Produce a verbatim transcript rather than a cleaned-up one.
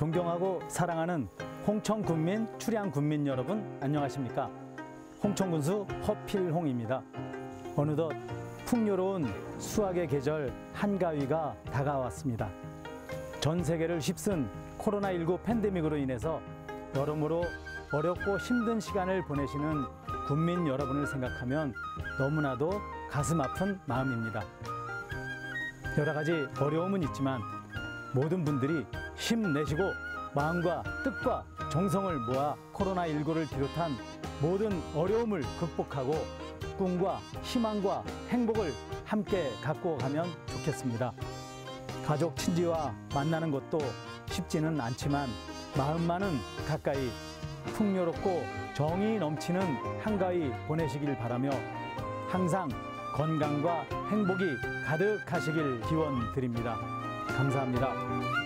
존경하고 사랑하는 홍천 군민, 출양 군민 여러분 안녕하십니까? 홍천군수 허필홍입니다. 어느덧 풍요로운 수확의 계절 한가위가 다가왔습니다. 전 세계를 휩쓴 코로나십구 팬데믹으로 인해서 여러모로 어렵고 힘든 시간을 보내시는 군민 여러분을 생각하면 너무나도 가슴 아픈 마음입니다. 여러 가지 어려움은 있지만 모든 분들이 힘내시고 마음과 뜻과 정성을 모아 코로나십구를 비롯한 모든 어려움을 극복하고 꿈과 희망과 행복을 함께 갖고 가면 좋겠습니다. 가족 친지와 만나는 것도 쉽지는 않지만 마음만은 가까이 풍요롭고 정이 넘치는 한가위 보내시길 바라며 항상 건강과 행복이 가득하시길 기원 드립니다. 감사합니다.